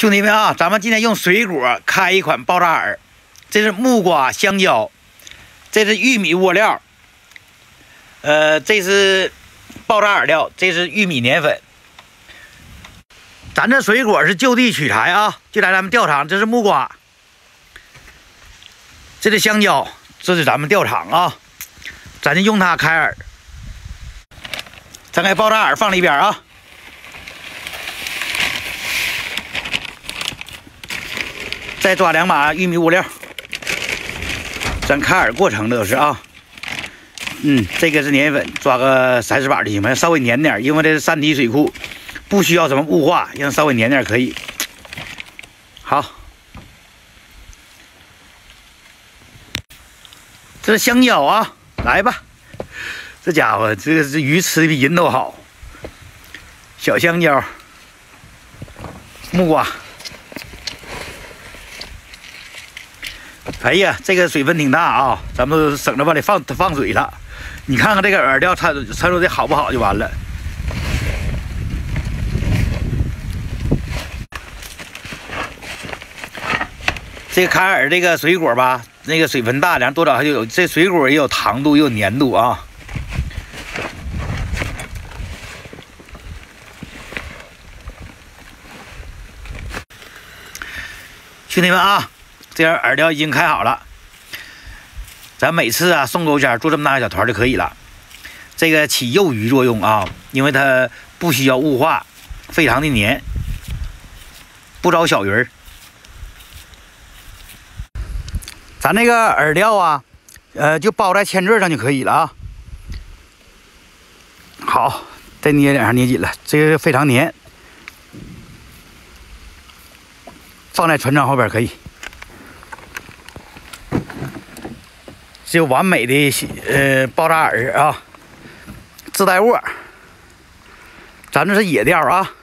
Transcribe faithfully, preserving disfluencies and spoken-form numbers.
兄弟们啊，咱们今天用水果开一款爆炸饵，这是木瓜、香蕉，这是玉米窝料，呃，这是爆炸饵料，这是玉米粘粉。咱这水果是就地取材啊，就来咱们钓场。这是木瓜，这是香蕉，这是咱们钓场啊，咱就用它开饵。咱给爆炸饵放里边啊。 再抓两把玉米窝料，咱开饵过程都是啊，嗯，这个是粘粉，抓个三十把就行了，稍微粘点，因为这是三体水库，不需要什么雾化，让稍微粘点可以。好，这是香蕉啊，来吧，这家伙这个是鱼吃的比人都好，小香蕉，木瓜。 哎呀，这个水分挺大啊，咱们省着往里放放水了。你看看这个饵料参参数的好不好就完了。这个开饵这个水果吧，那个水分大点，多少还就有这水果也有糖度，也有粘度啊。兄弟们啊！ 这样饵料已经开好了，咱每次啊送钩线做这么大小团就可以了。这个起诱鱼作用啊，因为它不需要雾化，非常的粘，不招小鱼儿。咱那个饵料啊，呃，就包在铅坠上就可以了啊。好，再捏两下捏紧了，这个非常粘，放在船舱后边可以。 就完美的呃爆炸饵啊，自带握，咱这是野钓啊。